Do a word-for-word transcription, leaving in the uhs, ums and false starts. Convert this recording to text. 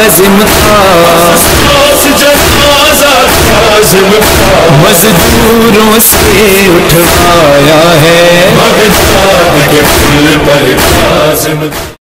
काज़िम था, मजदूरों से उठवाया है, बगदाद के पुल पर काज़िम था।